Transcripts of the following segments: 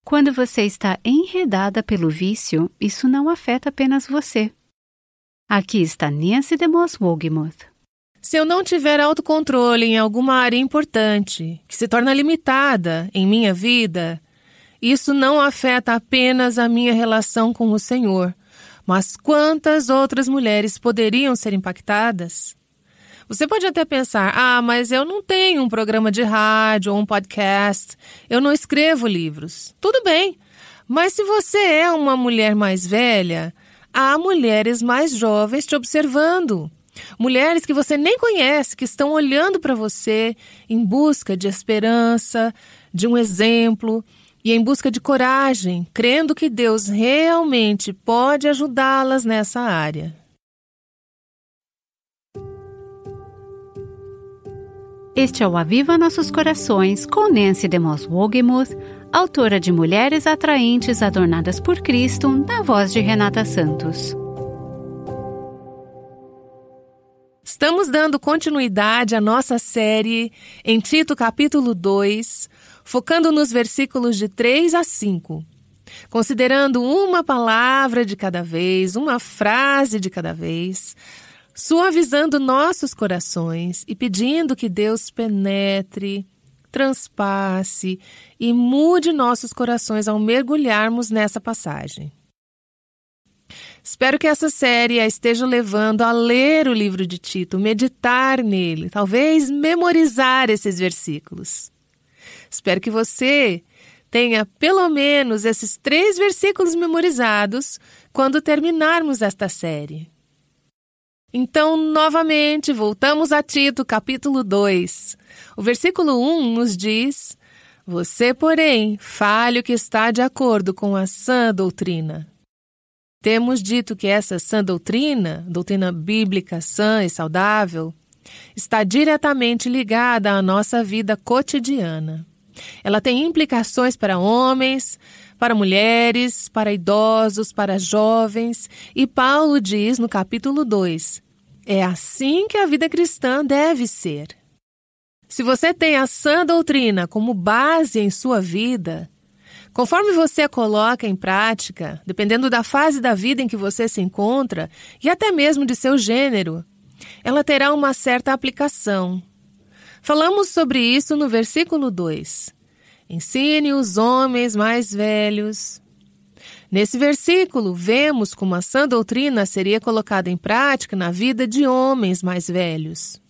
Quando você está enredada pelo vício, isso não afeta apenas você. Aqui está Nancy DeMoss Wolgemuth. Se eu não tiver autocontrole em alguma área importante, que se torna limitada em minha vida, isso não afeta apenas a minha relação com o Senhor, mas quantas outras mulheres poderiam ser impactadas? Você pode até pensar, mas eu não tenho um programa de rádio ou um podcast, eu não escrevo livros. Tudo bem, mas se você é uma mulher mais velha, há mulheres mais jovens te observando. Mulheres que você nem conhece, que estão olhando para você em busca de esperança, de um exemplo e em busca de coragem, crendo que Deus realmente pode ajudá-las nessa área. Este é o Aviva Nossos Corações, com Nancy DeMoss Wolgemuth, autora de Mulheres Atraentes Adornadas por Cristo, na voz de Renata Santos. Estamos dando continuidade à nossa série em Tito capítulo 2, focando nos versículos de 3 a 5, considerando uma palavra de cada vez, uma frase de cada vez, suavizando nossos corações e pedindo que Deus penetre, transpasse e mude nossos corações ao mergulharmos nessa passagem. Espero que essa série a esteja levando a ler o livro de Tito, meditar nele, talvez memorizar esses versículos. Espero que você tenha pelo menos esses 3 versículos memorizados quando terminarmos esta série. Então, novamente, voltamos a Tito, capítulo 2. O versículo 1 nos diz: Você, porém, fale o que está de acordo com a sã doutrina. Temos dito que essa sã doutrina bíblica sã e saudável, está diretamente ligada à nossa vida cotidiana. Ela tem implicações para homens, para mulheres, para idosos, para jovens, e Paulo diz no capítulo 2, é assim que a vida cristã deve ser. Se você tem a sã doutrina como base em sua vida, conforme você a coloca em prática, dependendo da fase da vida em que você se encontra e até mesmo de seu gênero, ela terá uma certa aplicação. Falamos sobre isso no versículo 2. Ensine os homens mais velhos. Nesse versículo, vemos como a sã doutrina seria colocada em prática na vida de homens mais velhos.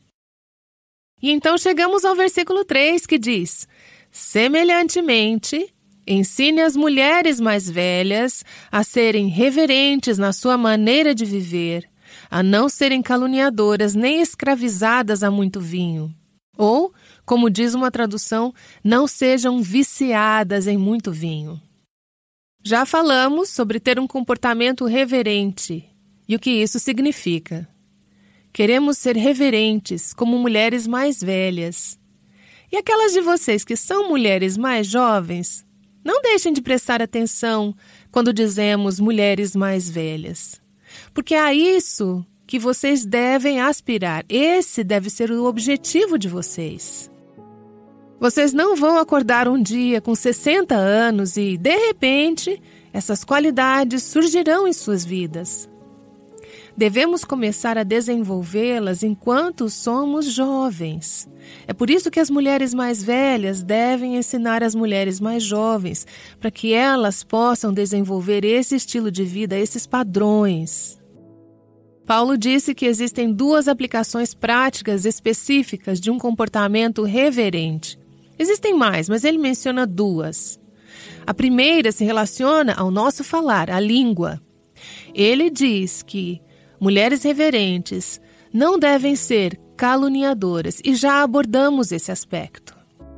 E então chegamos ao versículo 3, que diz: semelhantemente, ensine as mulheres mais velhas a serem reverentes na sua maneira de viver, a não serem caluniadoras nem escravizadas a muito vinho. Ou, como diz uma tradução, não sejam viciadas em muito vinho. Já falamos sobre ter um comportamento reverente e o que isso significa. Queremos ser reverentes como mulheres mais velhas. E aquelas de vocês que são mulheres mais jovens, não deixem de prestar atenção quando dizemos mulheres mais velhas. Porque é isso que vocês devem aspirar. Esse deve ser o objetivo de vocês. Vocês não vão acordar um dia com 60 anos e, de repente, essas qualidades surgirão em suas vidas. Devemos começar a desenvolvê-las enquanto somos jovens. É por isso que as mulheres mais velhas devem ensinar as mulheres mais jovens, para que elas possam desenvolver esse estilo de vida, esses padrões. Paulo disse que existem 2 aplicações práticas específicas de um comportamento reverente. Existem mais, mas ele menciona 2. A primeira se relaciona ao nosso falar, à língua. Ele diz que mulheres reverentes não devem ser caluniadoras, e já abordamos esse aspecto.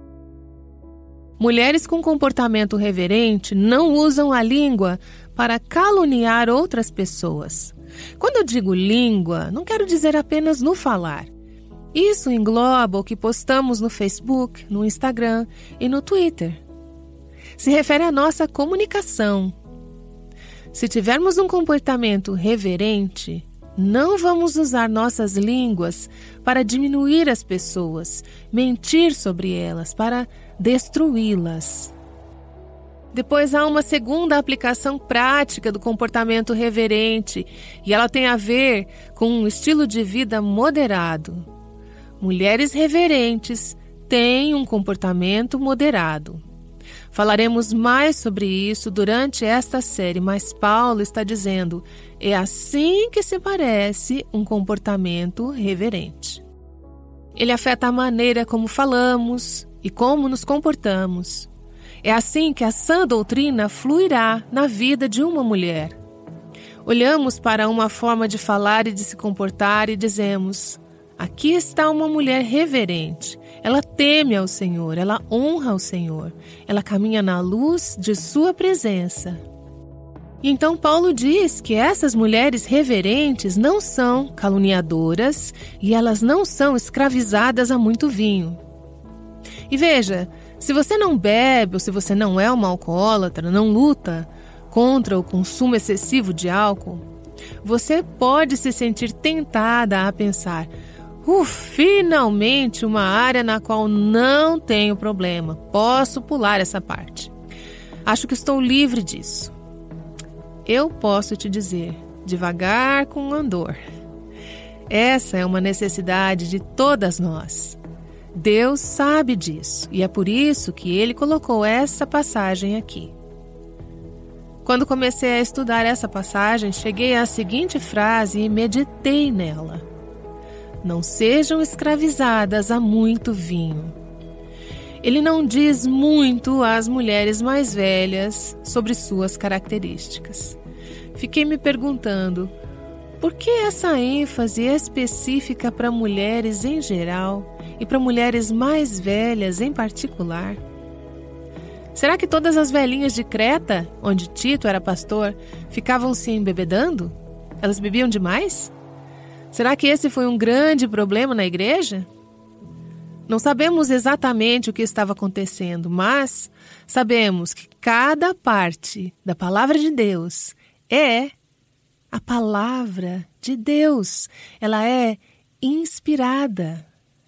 Mulheres com comportamento reverente não usam a língua para caluniar outras pessoas. Quando eu digo língua, não quero dizer apenas no falar. Isso engloba o que postamos no Facebook, no Instagram e no Twitter. Se refere à nossa comunicação. Se tivermos um comportamento reverente, não vamos usar nossas línguas para diminuir as pessoas, mentir sobre elas, para destruí-las. Depois há uma segunda aplicação prática do comportamento reverente, e ela tem a ver com um estilo de vida moderado. Mulheres reverentes têm um comportamento moderado. Falaremos mais sobre isso durante esta série, mas Paulo está dizendo: é assim que se parece um comportamento reverente. Ele afeta a maneira como falamos e como nos comportamos. É assim que a sã doutrina fluirá na vida de uma mulher. Olhamos para uma forma de falar e de se comportar e dizemos: aqui está uma mulher reverente. Ela teme ao Senhor, ela honra ao Senhor, ela caminha na luz de sua presença. E então Paulo diz que essas mulheres reverentes não são caluniadoras e elas não são escravizadas a muito vinho. E veja, se você não bebe ou se você não é uma alcoólatra, não luta contra o consumo excessivo de álcool, você pode se sentir tentada a pensar: finalmente uma área na qual não tenho problema, posso pular essa parte. Acho que estou livre disso. Eu posso te dizer, devagar com andor. Essa é uma necessidade de todas nós. Deus sabe disso e é por isso que Ele colocou essa passagem aqui. Quando comecei a estudar essa passagem, cheguei à seguinte frase e meditei nela: não sejam escravizadas a muito vinho. Ele não diz muito às mulheres mais velhas sobre suas características. Fiquei me perguntando, por que essa ênfase específica para mulheres em geral e para mulheres mais velhas em particular? Será que todas as velhinhas de Creta, onde Tito era pastor, ficavam se embebedando? Elas bebiam demais? Será que esse foi um grande problema na igreja? Não sabemos exatamente o que estava acontecendo, mas sabemos que cada parte da palavra de Deus é a palavra de Deus. Ela é inspirada.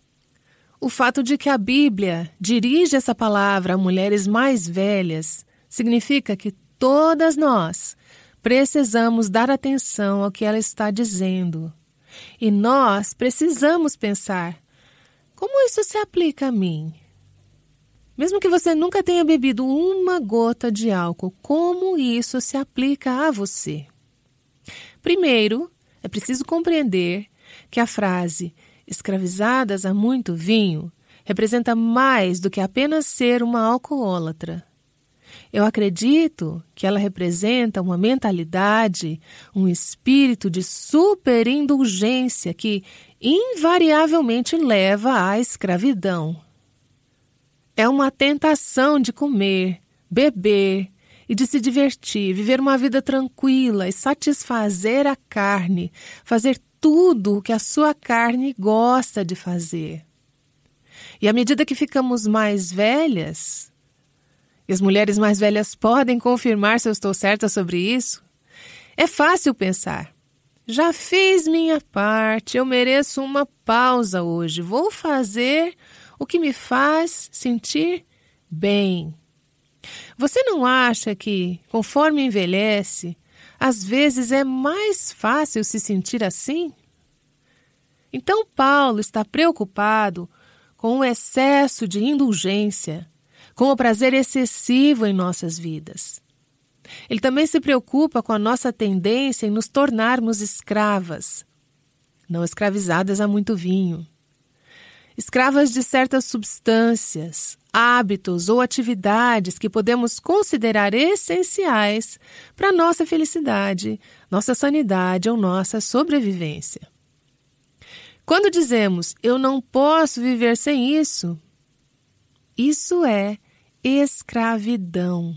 O fato de que a Bíblia dirige essa palavra a mulheres mais velhas significa que todas nós precisamos dar atenção ao que ela está dizendo. E nós precisamos pensar: como isso se aplica a mim? Mesmo que você nunca tenha bebido uma gota de álcool, como isso se aplica a você? Primeiro, é preciso compreender que a frase escravizadas a muito vinho representa mais do que apenas ser uma alcoólatra. Eu acredito que ela representa uma mentalidade, um espírito de superindulgência que invariavelmente leva à escravidão. É uma tentação de comer, beber e de se divertir, viver uma vida tranquila e satisfazer a carne, fazer tudo o que a sua carne gosta de fazer. E à medida que ficamos mais velhas, e as mulheres mais velhas podem confirmar se eu estou certa sobre isso, é fácil pensar: já fiz minha parte, eu mereço uma pausa hoje, vou fazer o que me faz sentir bem. Você não acha que, conforme envelhece, às vezes é mais fácil se sentir assim? Então Paulo está preocupado com o excesso de indulgência, com o prazer excessivo em nossas vidas. Ele também se preocupa com a nossa tendência em nos tornarmos escravas, não escravizadas a muito vinho. Escravas de certas substâncias, hábitos ou atividades que podemos considerar essenciais para a nossa felicidade, nossa sanidade ou nossa sobrevivência. Quando dizemos, eu não posso viver sem isso, isso é escravidão.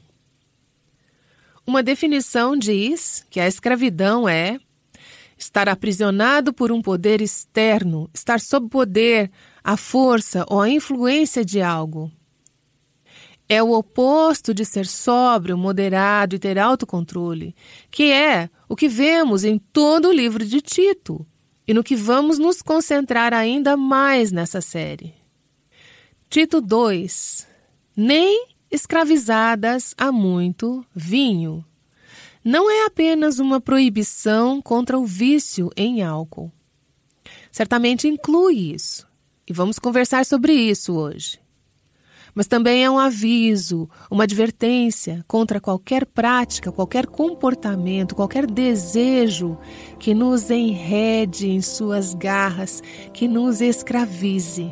Uma definição diz que a escravidão é estar aprisionado por um poder externo, estar sob poder, a força ou a influência de algo. É o oposto de ser sóbrio, moderado e ter autocontrole, que é o que vemos em todo o livro de Tito e no que vamos nos concentrar ainda mais nessa série. Tito 2. Nem escravizadas a muito vinho. Não é apenas uma proibição contra o vício em álcool. Certamente inclui isso, e vamos conversar sobre isso hoje. Mas também é um aviso, uma advertência contra qualquer prática, qualquer comportamento, qualquer desejo que nos enrede em suas garras, que nos escravize.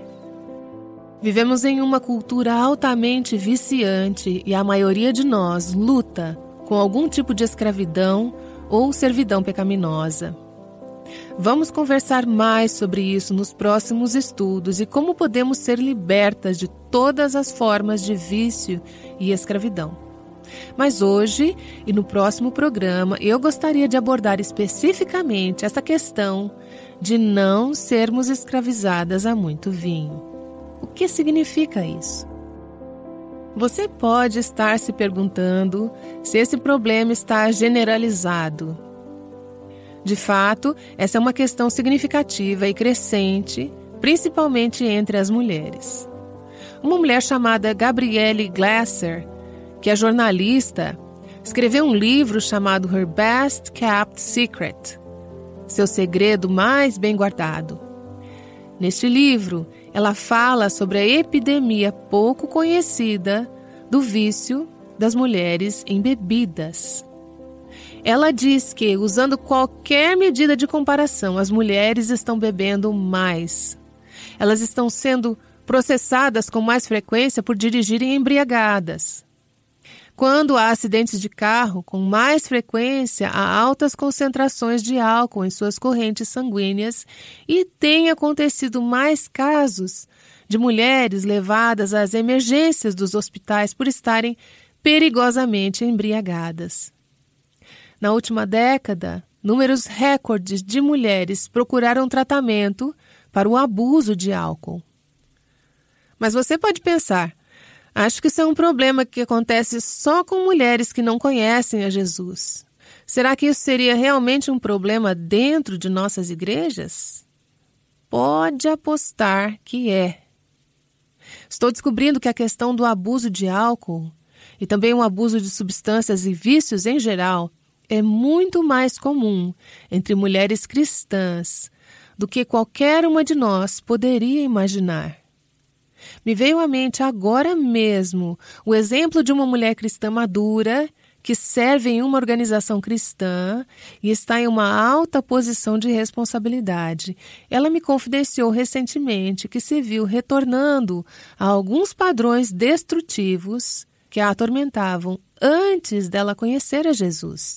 Vivemos em uma cultura altamente viciante e a maioria de nós luta com algum tipo de escravidão ou servidão pecaminosa. Vamos conversar mais sobre isso nos próximos estudos e como podemos ser libertas de todas as formas de vício e escravidão. Mas hoje e no próximo programa eu gostaria de abordar especificamente essa questão de não sermos escravizadas a muito vinho. O que significa isso? Você pode estar se perguntando se esse problema está generalizado. De fato, essa é uma questão significativa e crescente, principalmente entre as mulheres. Uma mulher chamada Gabrielle Glasser, que é jornalista, escreveu um livro chamado Her Best Kept Secret, seu segredo mais bem guardado. Neste livro, ela fala sobre a epidemia pouco conhecida do vício das mulheres em bebidas. Ela diz que, usando qualquer medida de comparação, as mulheres estão bebendo mais. Elas estão sendo processadas com mais frequência por dirigirem embriagadas. Quando há acidentes de carro, com mais frequência há altas concentrações de álcool em suas correntes sanguíneas e tem acontecido mais casos de mulheres levadas às emergências dos hospitais por estarem perigosamente embriagadas. Na última década, números recordes de mulheres procuraram tratamento para o abuso de álcool. Mas você pode pensar, acho que isso é um problema que acontece só com mulheres que não conhecem a Jesus. Será que isso seria realmente um problema dentro de nossas igrejas? Pode apostar que é. Estou descobrindo que a questão do abuso de álcool e também o abuso de substâncias e vícios em geral é muito mais comum entre mulheres cristãs do que qualquer uma de nós poderia imaginar. Me veio à mente agora mesmo o exemplo de uma mulher cristã madura que serve em uma organização cristã e está em uma alta posição de responsabilidade. Ela me confidenciou recentemente que se viu retornando a alguns padrões destrutivos que a atormentavam antes dela conhecer a Jesus.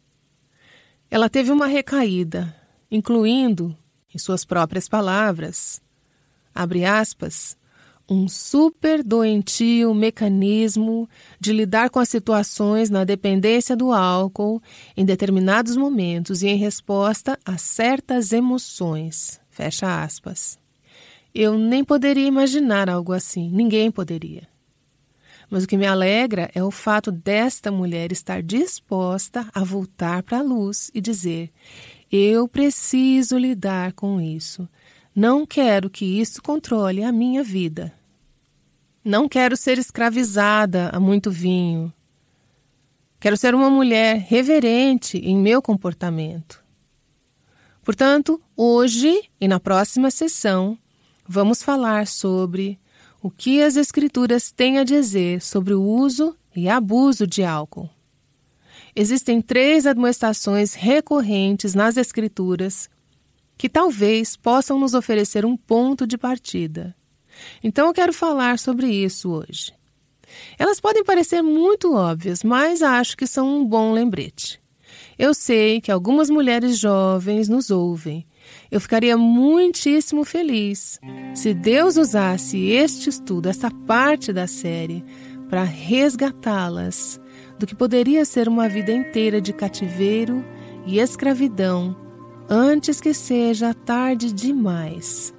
Ela teve uma recaída, incluindo, em suas próprias palavras, abre aspas, um super doentio mecanismo de lidar com as situações na dependência do álcool em determinados momentos e em resposta a certas emoções, fecha aspas. Eu nem poderia imaginar algo assim, ninguém poderia. Mas o que me alegra é o fato desta mulher estar disposta a voltar para a luz e dizer: eu preciso lidar com isso. Não quero que isso controle a minha vida. Não quero ser escravizada a muito vinho. Quero ser uma mulher reverente em meu comportamento. Portanto, hoje e na próxima sessão, vamos falar sobre o que as Escrituras têm a dizer sobre o uso e abuso de álcool. Existem 3 admoestações recorrentes nas Escrituras que talvez possam nos oferecer um ponto de partida. Então eu quero falar sobre isso hoje. Elas podem parecer muito óbvias, mas acho que são um bom lembrete. Eu sei que algumas mulheres jovens nos ouvem. Eu ficaria muitíssimo feliz se Deus usasse este estudo, essa parte da série, para resgatá-las do que poderia ser uma vida inteira de cativeiro e escravidão antes que seja tarde demais.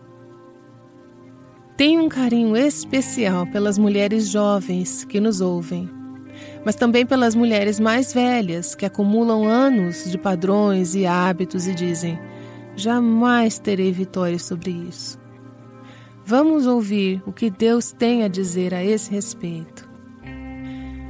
Tenho um carinho especial pelas mulheres jovens que nos ouvem, mas também pelas mulheres mais velhas que acumulam anos de padrões e hábitos e dizem: jamais terei vitória sobre isso. Vamos ouvir o que Deus tem a dizer a esse respeito.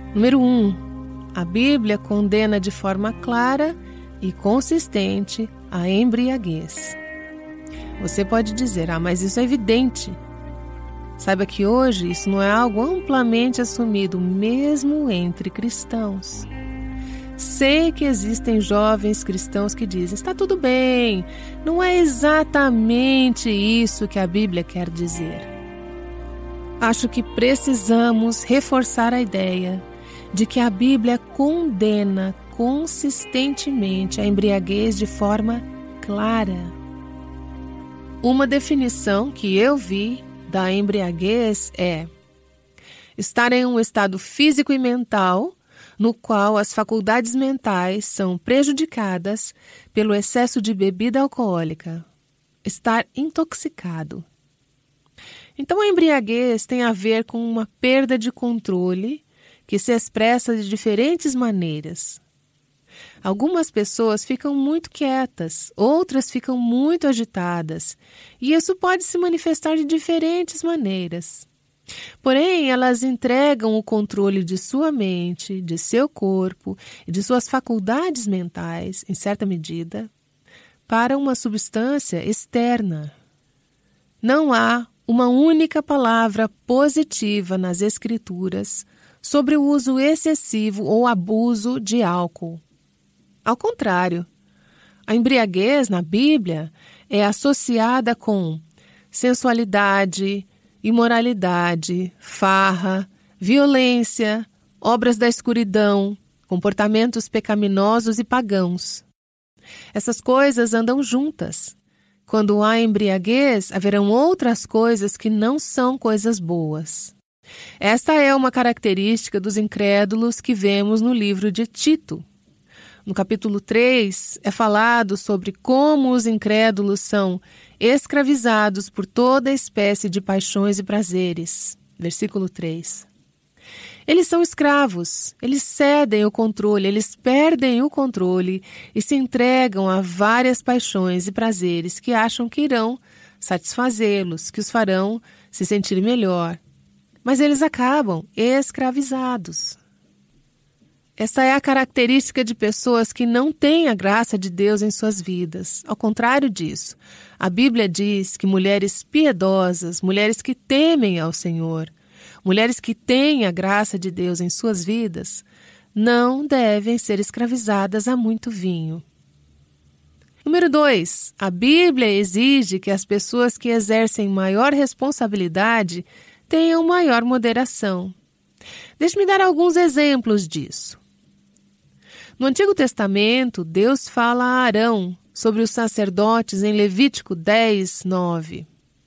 Número 1. A Bíblia condena de forma clara e consistente a embriaguez. Você pode dizer, mas isso é evidente. Saiba que hoje isso não é algo amplamente assumido, mesmo entre cristãos. Sei que existem jovens cristãos que dizem, está tudo bem, não é exatamente isso que a Bíblia quer dizer. Acho que precisamos reforçar a ideia de que a Bíblia condena consistentemente a embriaguez de forma clara. Uma definição que eu vi da embriaguez é estar em um estado físico e mental no qual as faculdades mentais são prejudicadas pelo excesso de bebida alcoólica. Estar intoxicado. Então a embriaguez tem a ver com uma perda de controle que se expressa de diferentes maneiras. Algumas pessoas ficam muito quietas, outras ficam muito agitadas, e isso pode se manifestar de diferentes maneiras. Porém, elas entregam o controle de sua mente, de seu corpo e de suas faculdades mentais, em certa medida, para uma substância externa. Não há uma única palavra positiva nas Escrituras sobre o uso excessivo ou abuso de álcool. Ao contrário, a embriaguez na Bíblia é associada com sensualidade, imoralidade, farra, violência, obras da escuridão, comportamentos pecaminosos e pagãos. Essas coisas andam juntas. Quando há embriaguez, haverão outras coisas que não são coisas boas. Esta é uma característica dos incrédulos que vemos no livro de Tito. No capítulo 3, é falado sobre como os incrédulos são escravizados por toda espécie de paixões e prazeres. Versículo 3. Eles são escravos, eles cedem o controle, eles perdem o controle e se entregam a várias paixões e prazeres que acham que irão satisfazê-los, que os farão se sentir melhor. Mas eles acabam escravizados. Essa é a característica de pessoas que não têm a graça de Deus em suas vidas. Ao contrário disso, a Bíblia diz que mulheres piedosas, mulheres que temem ao Senhor, mulheres que têm a graça de Deus em suas vidas, não devem ser escravizadas a muito vinho. Número 2. A Bíblia exige que as pessoas que exercem maior responsabilidade tenham maior moderação. Deixe-me dar alguns exemplos disso. No Antigo Testamento, Deus fala a Arão sobre os sacerdotes em Levítico 10, 9.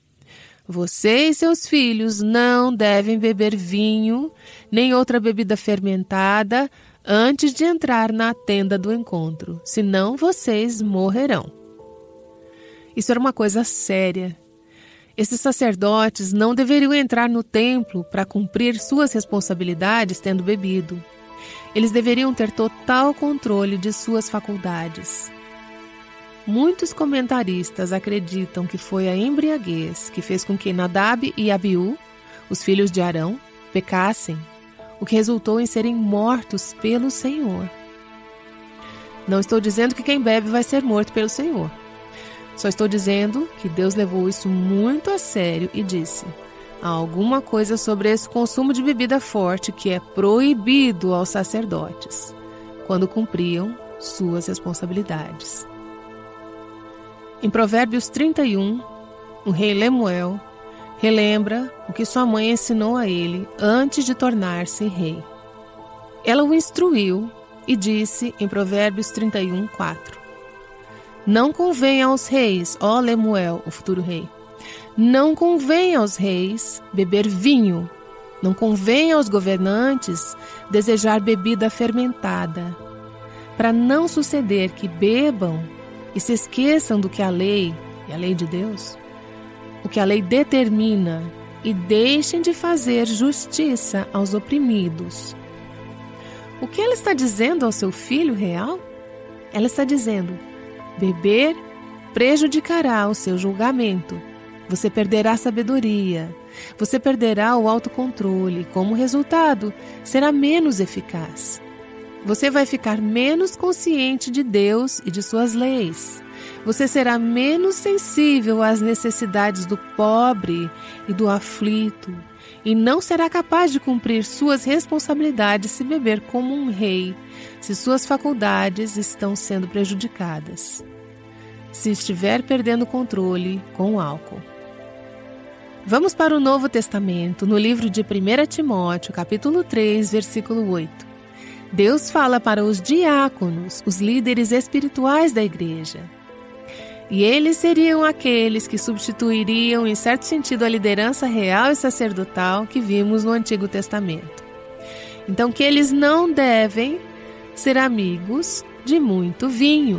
Você e seus filhos não devem beber vinho, nem outra bebida fermentada, antes de entrar na tenda do encontro, senão vocês morrerão. Isso era uma coisa séria. Esses sacerdotes não deveriam entrar no templo para cumprir suas responsabilidades tendo bebido. Eles deveriam ter total controle de suas faculdades. Muitos comentaristas acreditam que foi a embriaguez que fez com que Nadab e Abiú, os filhos de Arão, pecassem, o que resultou em serem mortos pelo Senhor. Não estou dizendo que quem bebe vai ser morto pelo Senhor. Só estou dizendo que Deus levou isso muito a sério e disse: há alguma coisa sobre esse consumo de bebida forte que é proibido aos sacerdotes, quando cumpriam suas responsabilidades. Em Provérbios 31, o rei Lemuel relembra o que sua mãe ensinou a ele antes de tornar-se rei. Ela o instruiu e disse em Provérbios 31, 4: não convém aos reis, ó Lemuel, o futuro rei, não convém aos reis beber vinho, não convém aos governantes desejar bebida fermentada, para não suceder que bebam e se esqueçam do que a lei, e a lei de Deus, o que a lei determina, e deixem de fazer justiça aos oprimidos. O que ela está dizendo ao seu filho real? Ela está dizendo: beber prejudicará o seu julgamento, Você perderá a sabedoria, você perderá o autocontrole e, como resultado, será menos eficaz. Você vai ficar menos consciente de Deus e de suas leis. Você será menos sensível às necessidades do pobre e do aflito e não será capaz de cumprir suas responsabilidades se beber como um rei, se suas faculdades estão sendo prejudicadas, se estiver perdendo o controle com o álcool. Vamos para o Novo Testamento, no livro de 1 Timóteo, capítulo 3, versículo 8. Deus fala para os diáconos, os líderes espirituais da igreja. E eles seriam aqueles que substituiriam, em certo sentido, a liderança real e sacerdotal que vimos no Antigo Testamento. Então, que eles não devem ser amigos de muito vinho.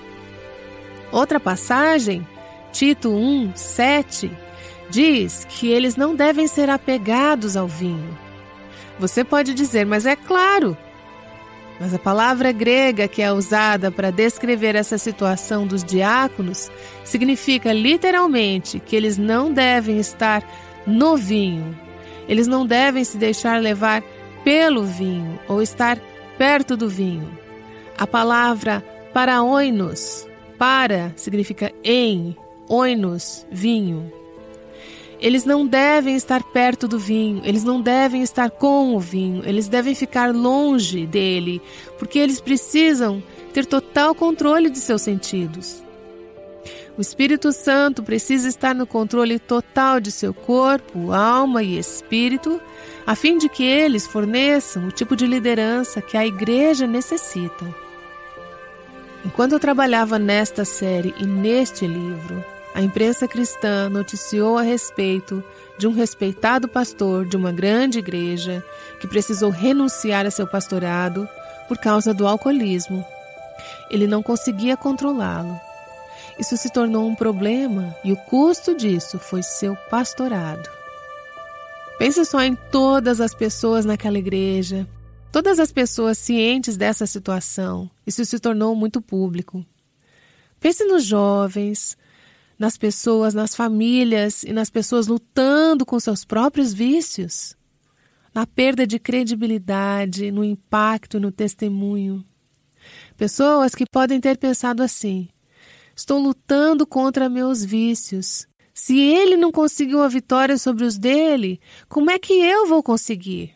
Outra passagem, Tito 1, 7, diz que eles não devem ser apegados ao vinho. Você pode dizer, mas é claro. Mas a palavra grega que é usada para descrever essa situação dos diáconos significa literalmente que eles não devem estar no vinho. Eles não devem se deixar levar pelo vinho ou estar perto do vinho. A palavra paraoinos, para significa em, oinos, vinho. Eles não devem estar perto do vinho, eles não devem estar com o vinho, eles devem ficar longe dele, porque eles precisam ter total controle de seus sentidos. O Espírito Santo precisa estar no controle total de seu corpo, alma e espírito, a fim de que eles forneçam o tipo de liderança que a igreja necessita. Enquanto eu trabalhava nesta série e neste livro, a imprensa cristã noticiou a respeito de um respeitado pastor de uma grande igreja que precisou renunciar a seu pastorado por causa do alcoolismo. Ele não conseguia controlá-lo. Isso se tornou um problema e o custo disso foi seu pastorado. Pense só em todas as pessoas naquela igreja, todas as pessoas cientes dessa situação. Isso se tornou muito público. Pense nos jovens, nas pessoas, nas famílias e nas pessoas lutando com seus próprios vícios, na perda de credibilidade, no impacto e no testemunho. Pessoas que podem ter pensado assim: estou lutando contra meus vícios. Se ele não conseguiu a vitória sobre os dele, como é que eu vou conseguir?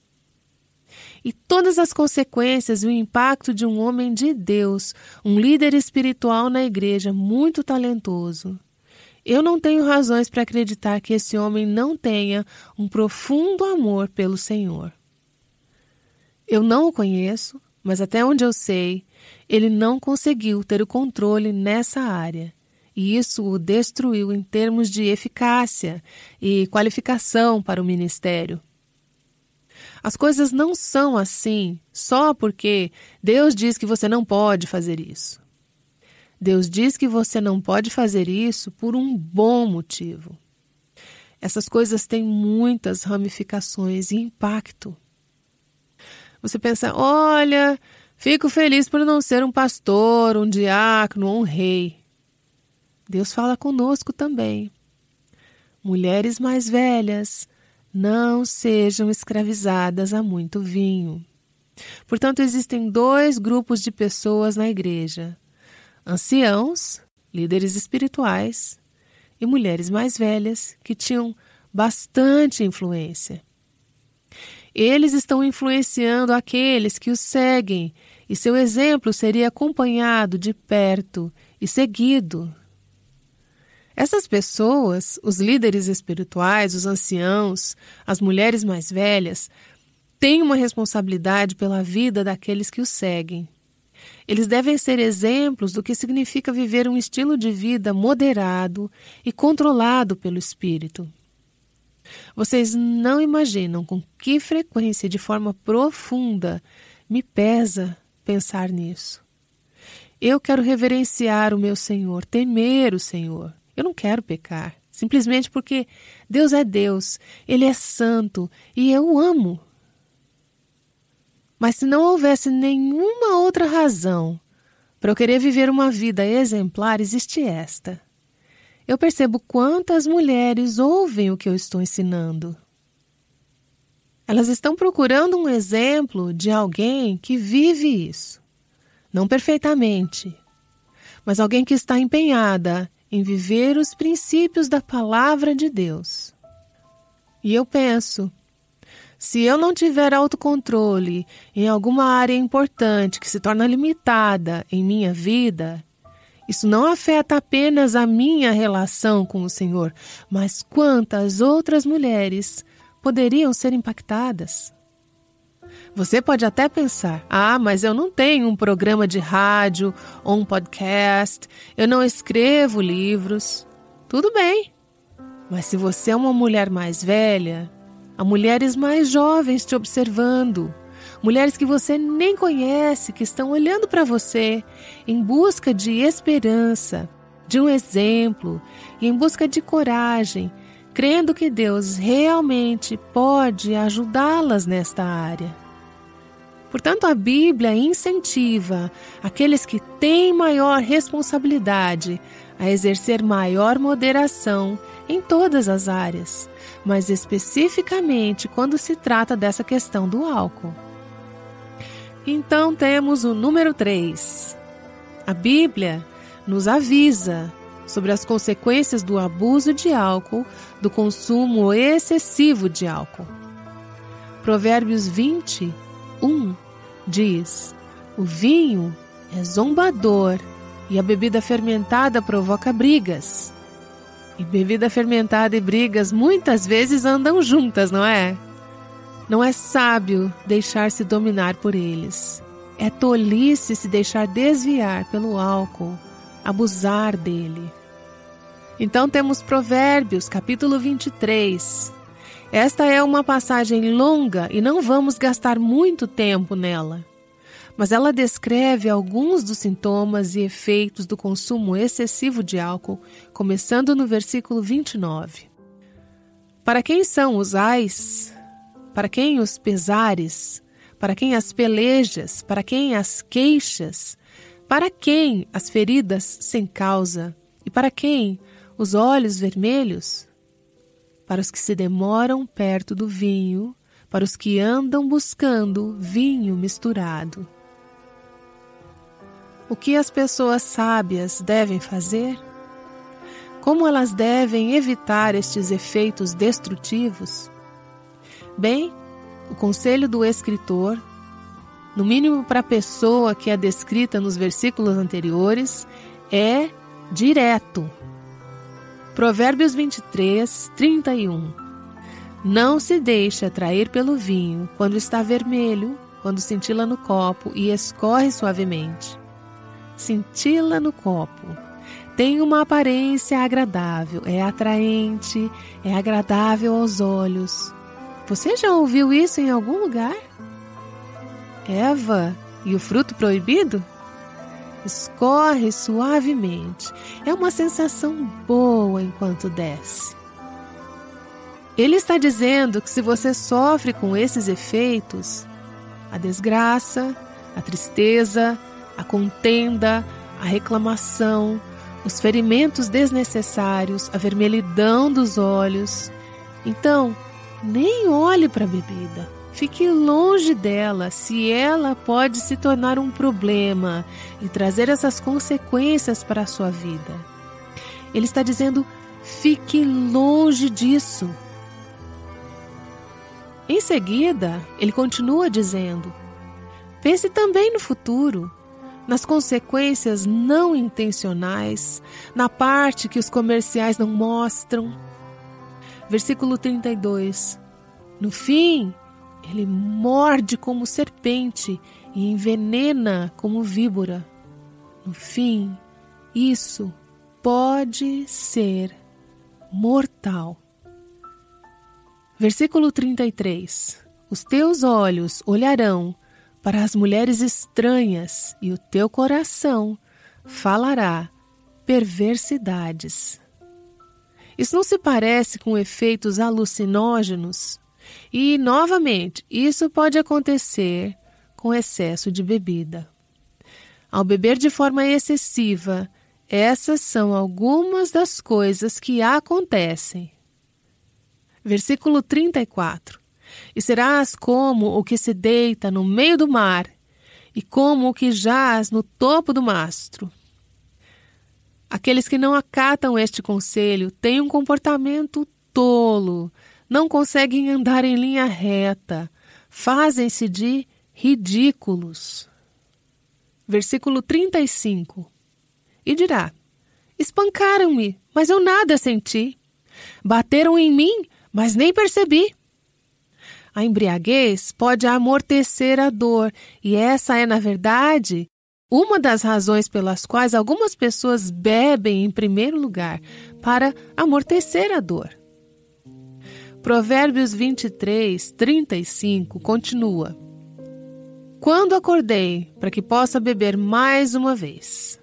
E todas as consequências e o impacto de um homem de Deus, um líder espiritual na igreja muito talentoso. Eu não tenho razões para acreditar que esse homem não tenha um profundo amor pelo Senhor. Eu não o conheço, mas até onde eu sei, ele não conseguiu ter o controle nessa área. E isso o destruiu em termos de eficácia e qualificação para o ministério. As coisas não são assim só porque Deus diz que você não pode fazer isso. Deus diz que você não pode fazer isso por um bom motivo. Essas coisas têm muitas ramificações e impacto. Você pensa, olha, fico feliz por não ser um pastor, um diácono ou um rei. Deus fala conosco também. Mulheres mais velhas, não sejam escravizadas a muito vinho. Portanto, existem 2 grupos de pessoas na igreja: anciãos, líderes espirituais, e mulheres mais velhas que tinham bastante influência. Eles estão influenciando aqueles que os seguem, e seu exemplo seria acompanhado de perto e seguido. Essas pessoas, os líderes espirituais, os anciãos, as mulheres mais velhas, têm uma responsabilidade pela vida daqueles que os seguem. Eles devem ser exemplos do que significa viver um estilo de vida moderado e controlado pelo Espírito. Vocês não imaginam com que frequência e de forma profunda me pesa pensar nisso. Eu quero reverenciar o meu Senhor, temer o Senhor. Eu não quero pecar, simplesmente porque Deus é Deus, Ele é santo e eu o amo. Mas se não houvesse nenhuma outra razão para eu querer viver uma vida exemplar, existe esta. eu percebo quantas mulheres ouvem o que eu estou ensinando. Elas estão procurando um exemplo de alguém que vive isso. Não perfeitamente, mas alguém que está empenhada em viver os princípios da palavra de Deus. E eu penso, se eu não tiver autocontrole em alguma área importante que se torna limitada em minha vida, isso não afeta apenas a minha relação com o Senhor, mas quantas outras mulheres poderiam ser impactadas. Você pode até pensar, mas eu não tenho um programa de rádio ou um podcast, eu não escrevo livros. Tudo bem, mas se você é uma mulher mais velha, há mulheres mais jovens te observando, mulheres que você nem conhece, que estão olhando para você em busca de esperança, de um exemplo e em busca de coragem, crendo que Deus realmente pode ajudá-las nesta área. Portanto, a Bíblia incentiva aqueles que têm maior responsabilidade a exercer maior moderação em todas as áreas, mas especificamente quando se trata dessa questão do álcool. Então temos o número 3. A Bíblia nos avisa sobre as consequências do abuso de álcool, do consumo excessivo de álcool. Provérbios 20, 1 diz: o vinho é zombador e a bebida fermentada provoca brigas. E bebida fermentada e brigas muitas vezes andam juntas, não é? Não é sábio deixar-se dominar por eles. É tolice se deixar desviar pelo álcool, abusar dele. Então temos Provérbios, capítulo 23. Esta é uma passagem longa e não vamos gastar muito tempo nela. Mas ela descreve alguns dos sintomas e efeitos do consumo excessivo de álcool, começando no versículo 29. Para quem são os ais? Para quem os pesares? Para quem as pelejas? Para quem as queixas? Para quem as feridas sem causa? E para quem os olhos vermelhos? Para os que se demoram perto do vinho, para os que andam buscando vinho misturado. O que as pessoas sábias devem fazer? Como elas devem evitar estes efeitos destrutivos? Bem, o conselho do escritor, no mínimo para a pessoa que é descrita nos versículos anteriores, é direto. Provérbios 23, 31. Não se deixe atrair pelo vinho quando está vermelho, quando cintila no copo e escorre suavemente. Cintila no copo. Tem uma aparência agradável, é atraente, é agradável aos olhos. Você já ouviu isso em algum lugar? Eva e o fruto proibido? Escorre suavemente. É uma sensação boa enquanto desce. Ele está dizendo que se você sofre com esses efeitos, a desgraça, a tristeza, a contenda, a reclamação, os ferimentos desnecessários, a vermelhidão dos olhos, então nem olhe para a bebida. Fique longe dela se ela pode se tornar um problema e trazer essas consequências para a sua vida. Ele está dizendo, fique longe disso. Em seguida, ele continua dizendo, pense também no futuro, nas consequências não intencionais, na parte que os comerciais não mostram. Versículo 32. No fim, ele morde como serpente e envenena como víbora. No fim, isso pode ser mortal. Versículo 33. Os teus olhos olharão para as mulheres estranhas e o teu coração falará perversidades. Isso não se parece com efeitos alucinógenos? E, novamente, isso pode acontecer com excesso de bebida. Ao beber de forma excessiva, essas são algumas das coisas que acontecem. Versículo 34. E serás como o que se deita no meio do mar, e como o que jaz no topo do mastro. Aqueles que não acatam este conselho têm um comportamento tolo, não conseguem andar em linha reta, fazem-se de ridículos. Versículo 35. E dirá: espancaram-me, mas eu nada senti. Bateram em mim, mas nem percebi. A embriaguez pode amortecer a dor, e essa é, na verdade, uma das razões pelas quais algumas pessoas bebem em primeiro lugar, para amortecer a dor. Provérbios 23, 35 continua: quando acordei, para que possa beber mais uma vez.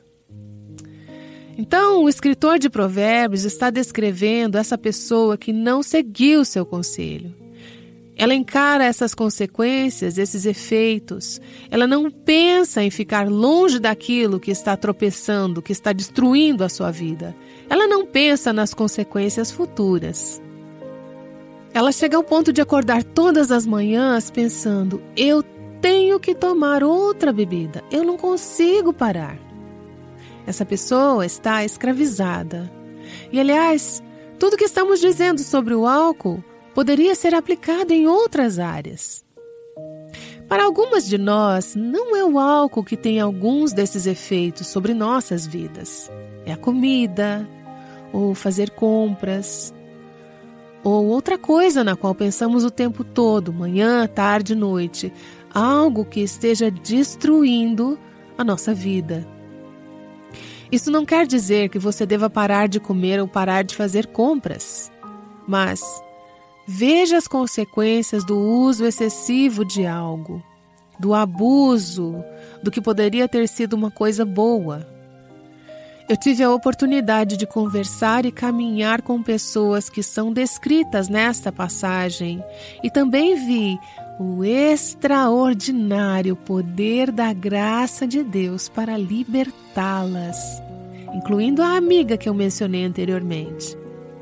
Então, o escritor de Provérbios está descrevendo essa pessoa que não seguiu seu conselho. Ela encara essas consequências, esses efeitos. Ela não pensa em ficar longe daquilo que está tropeçando, que está destruindo a sua vida. Ela não pensa nas consequências futuras. Ela chega ao ponto de acordar todas as manhãs pensando: eu tenho que tomar outra bebida, eu não consigo parar. Essa pessoa está escravizada. E, aliás, tudo que estamos dizendo sobre o álcool poderia ser aplicado em outras áreas. Para algumas de nós, não é o álcool que tem alguns desses efeitos sobre nossas vidas. É a comida, ou fazer compras, ou outra coisa na qual pensamos o tempo todo, manhã, tarde, noite. Algo que esteja destruindo a nossa vida. Isso não quer dizer que você deva parar de comer ou parar de fazer compras. Mas veja as consequências do uso excessivo de algo, do abuso, do que poderia ter sido uma coisa boa. Eu tive a oportunidade de conversar e caminhar com pessoas que são descritas nesta passagem e também vi o extraordinário poder da graça de Deus para libertá-las, incluindo a amiga que eu mencionei anteriormente.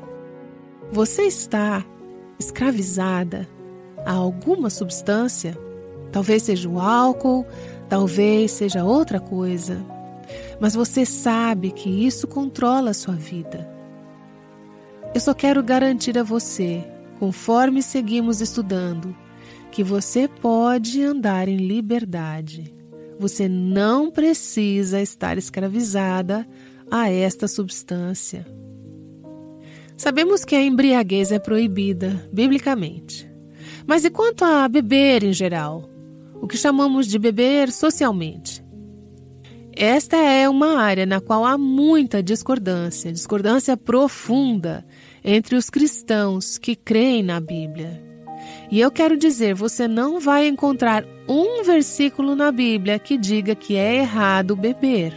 Você está escravizada a alguma substância? Talvez seja o álcool, talvez seja outra coisa. Mas você sabe que isso controla a sua vida. Eu só quero garantir a você, conforme seguimos estudando, que você pode andar em liberdade. Você não precisa estar escravizada a esta substância. Sabemos que a embriaguez é proibida, biblicamente. Mas e quanto a beber em geral? O que chamamos de beber socialmente? Esta é uma área na qual há muita discordância profunda entre os cristãos que creem na Bíblia. E eu quero dizer, você não vai encontrar um versículo na Bíblia que diga que é errado beber.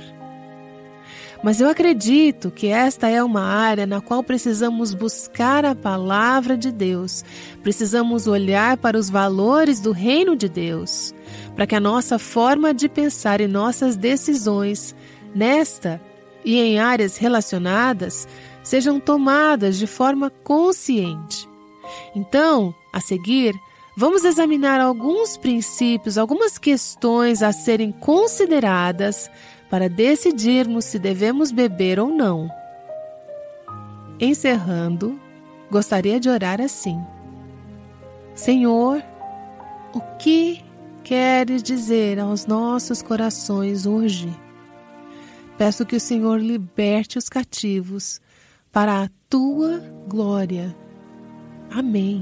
Mas eu acredito que esta é uma área na qual precisamos buscar a palavra de Deus, precisamos olhar para os valores do reino de Deus, para que a nossa forma de pensar e nossas decisões nesta e em áreas relacionadas sejam tomadas de forma consciente. Então, a seguir, vamos examinar alguns princípios, algumas questões a serem consideradas para decidirmos se devemos beber ou não. Encerrando, gostaria de orar assim: Senhor, o que queres dizer aos nossos corações hoje? Peço que o Senhor liberte os cativos para a tua glória. Amém.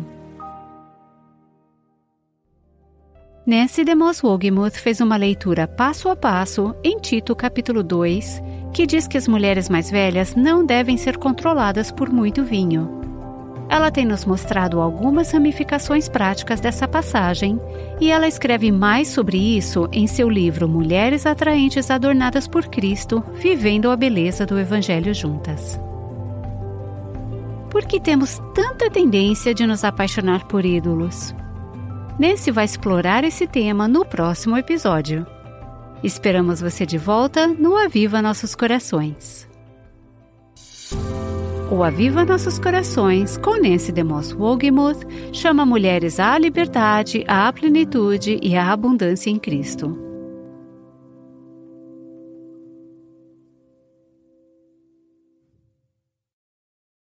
Nancy DeMoss Wogemuth fez uma leitura passo a passo em Tito capítulo 2, que diz que as mulheres mais velhas não devem ser controladas por muito vinho. Ela tem nos mostrado algumas ramificações práticas dessa passagem e ela escreve mais sobre isso em seu livro Mulheres Atraentes Adornadas por Cristo, Vivendo a Beleza do Evangelho Juntas. Por que temos tanta tendência de nos apaixonar por ídolos? Nancy vai explorar esse tema no próximo episódio. Esperamos você de volta no Aviva Nossos Corações. O Aviva Nossos Corações, com Nancy DeMoss Wogemuth, chama mulheres à liberdade, à plenitude e à abundância em Cristo.